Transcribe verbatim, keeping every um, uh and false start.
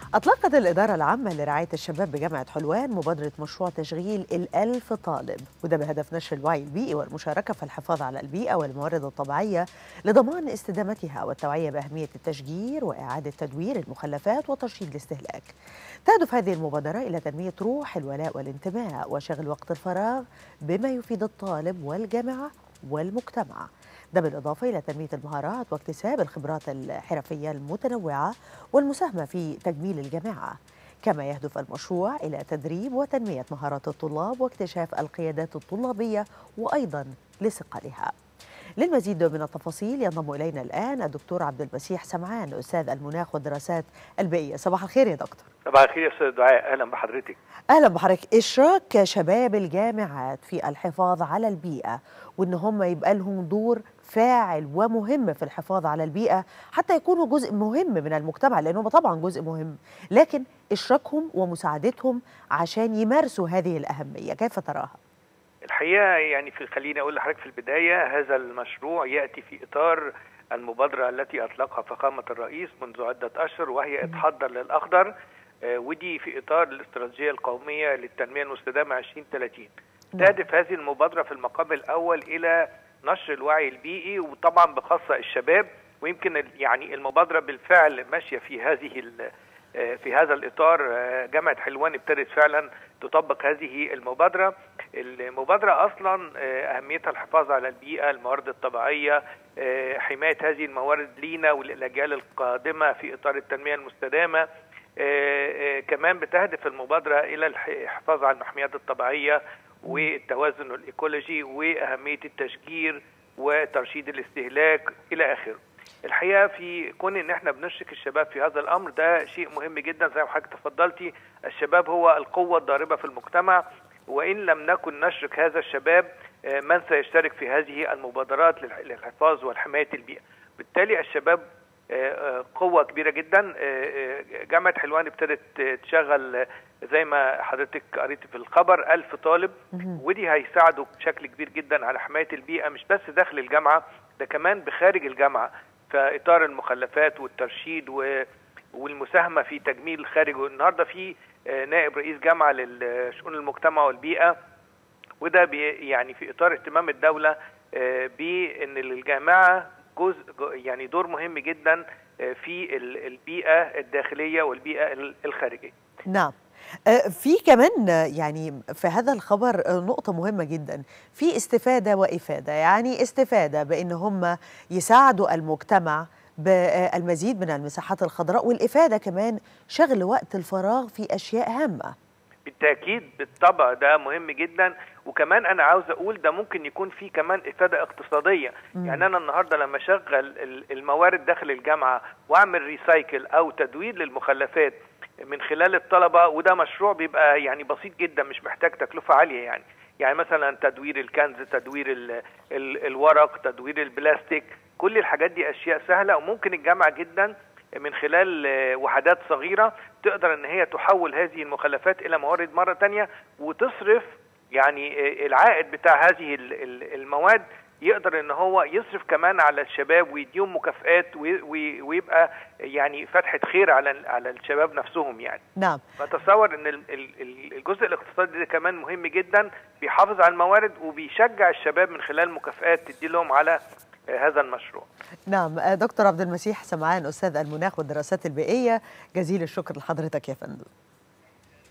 أطلقت الإدارة العامة لرعاية الشباب بجامعة حلوان مبادرة مشروع تشغيل الألف طالب، وده بهدف نشر الوعي البيئي والمشاركة في الحفاظ على البيئة والموارد الطبيعية لضمان استدامتها والتوعية بأهمية التشجير وإعادة تدوير المخلفات وترشيد الاستهلاك. تهدف هذه المبادرة إلى تنمية روح الولاء والانتماء وشغل وقت الفراغ بما يفيد الطالب والجامعة والمجتمع، ده بالإضافة إلى تنمية المهارات واكتساب الخبرات الحرفية المتنوعة والمساهمة في تجميل الجامعة. كما يهدف المشروع إلى تدريب وتنمية مهارات الطلاب واكتشاف القيادات الطلابية وأيضا لصقلها. للمزيد من التفاصيل ينضم إلينا الآن الدكتور عبد المسيح سمعان، أستاذ المناخ والدراسات البيئية. صباح الخير يا دكتور. صباح الخير يا أستاذ دعاء، أهلا بحضرتك. أهلا بحضرتك. إشراك شباب الجامعات في الحفاظ على البيئة وإن هم يبقى لهم دور فاعل ومهم في الحفاظ على البيئة حتى يكونوا جزء مهم من المجتمع، لأنهم طبعا جزء مهم، لكن إشراكهم ومساعدتهم عشان يمارسوا هذه الأهمية كيف تراها؟ الحقيقة يعني في خليني أقول لحضرتك في البداية، هذا المشروع يأتي في إطار المبادرة التي أطلقها فخامة الرئيس منذ عدة أشهر، وهي اتحضر للأخضر، ودي في إطار الاستراتيجية القومية للتنمية المستدامة عشرين ثلاثين. تهدف هذه المبادرة في المقام الأول إلى نشر الوعي البيئي، وطبعا بخاصة الشباب، ويمكن يعني المبادرة بالفعل ماشية في هذه في هذا الإطار. جامعة حلوان ابتدت فعلا تطبق هذه المبادرة. المبادرة أصلا أهميتها الحفاظ على البيئة، الموارد الطبيعية، حماية هذه الموارد لينا وللأجيال القادمة في إطار التنمية المستدامة. كمان بتهدف المبادرة إلى الحفاظ على المحميات الطبيعية والتوازن الإيكولوجي وأهمية التشجير وترشيد الاستهلاك إلى آخره. الحقيقة في كون ان احنا بنشرك الشباب في هذا الامر، ده شيء مهم جدا. زي ما حضرتك تفضلتي، الشباب هو القوة الضاربة في المجتمع، وان لم نكن نشرك هذا الشباب من سيشترك في هذه المبادرات للحفاظ والحماية البيئة؟ بالتالي الشباب قوة كبيرة جدا. جامعة حلوان ابتدت تشغل زي ما حضرتك قريت في الخبر ألف طالب، ودي هيساعدوا بشكل كبير جدا على حماية البيئة، مش بس داخل الجامعة، ده كمان بخارج الجامعة في إطار المخلفات والترشيد والمساهمة في تجميل خارج. النهارده في نائب رئيس جامعة لشؤون المجتمع والبيئة، وده يعني في إطار اهتمام الدولة بأن الجامعة جزء يعني دور مهم جدا في البيئة الداخلية والبيئة الخارجية. نعم. في كمان يعني في هذا الخبر نقطة مهمة جدا، في استفادة وإفادة، يعني استفادة بأن هم يساعدوا المجتمع بالمزيد من المساحات الخضراء، والإفادة كمان شغل وقت الفراغ في أشياء هامة. بالتأكيد بالطبع ده مهم جدا، وكمان أنا عاوز أقول ده ممكن يكون فيه كمان إفادة اقتصادية. م. يعني أنا النهاردة لما أشغل الموارد داخل الجامعة وأعمل ريسايكل أو تدوير للمخلفات من خلال الطلبة، وده مشروع بيبقى يعني بسيط جدا، مش محتاج تكلفة عالية. يعني يعني مثلا تدوير الكنز، تدوير ال ال الورق، تدوير البلاستيك، كل الحاجات دي أشياء سهلة، وممكن الجامعة جدا من خلال وحدات صغيرة تقدر ان هي تحول هذه المخلفات الى موارد مرة تانية، وتصرف يعني العائد بتاع هذه المواد يقدر ان هو يصرف كمان على الشباب ويديهم مكافآت، ويبقى يعني فتحة خير على على الشباب نفسهم يعني. نعم. فتصور ان الجزء الاقتصادي ده كمان مهم جدا، بيحافظ على الموارد وبيشجع الشباب من خلال مكافآت تدي لهم على هذا المشروع. نعم. دكتور عبد المسيح سمعان، أستاذ المناخ والدراسات البيئية، جزيل الشكر لحضرتك يا فندم.